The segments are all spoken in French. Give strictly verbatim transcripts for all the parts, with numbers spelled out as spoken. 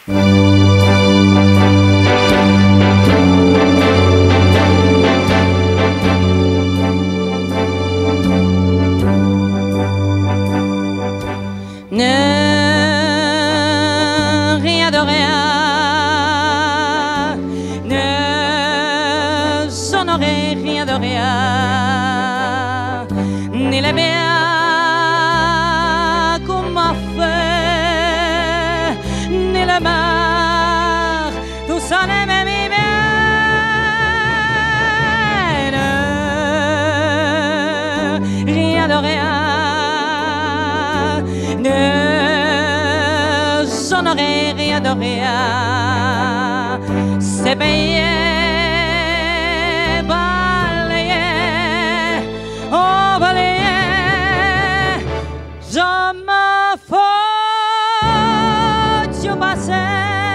Ne rien de rien, ne s'honorer rien de rien, ni les bien qu'on m'a fait, ni le mal, tout ça n'est même bien. Ne rien de rien, ne s'honorer rien de rien, c'est payé, balayé, oh balayé, je me fous du passé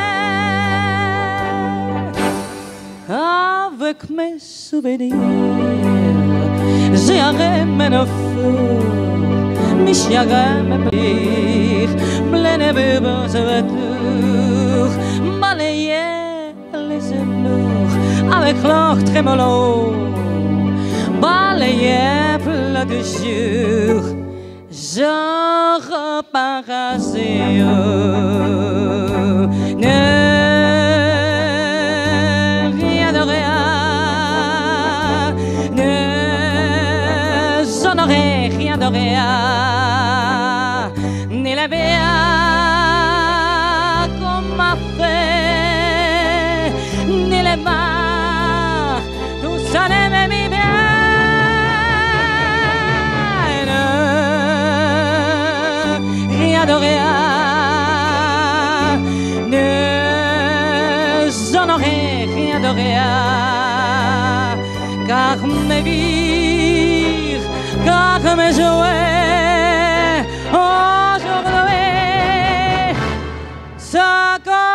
avec mes souvenirs, j'ai arrêté le feu. Michigan, pire, plein de bébés retour, balayer les amours avec leur trémolo, balayer plein de jours, je repars à zéro. Ne rien de rien, ne s'honorer rien de rien. Ni la bien qu'on m'a fait, ni les mains, tout ça n'est même bien. Rien de rien, ne s'honorer rien de rien, car mes vies, car mes jouets, aujourd'hui, ça